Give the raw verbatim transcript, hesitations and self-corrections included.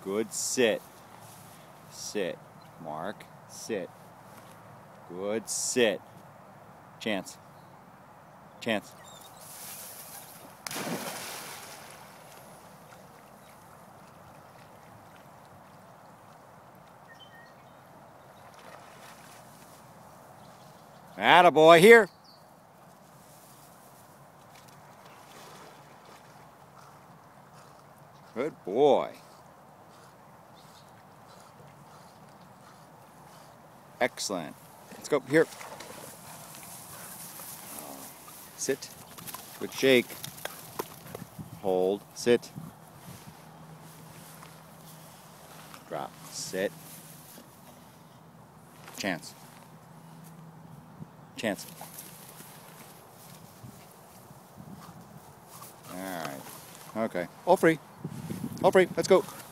Good. Sit. Sit. Mark. Sit. Good. Sit. Chance. Chance. Attaboy, here. Good boy. Excellent. Let's go. Here. Sit. Good shake. Hold. Sit. Drop. Sit. Chance. Chance. All right. Okay. All free. All free. Let's go.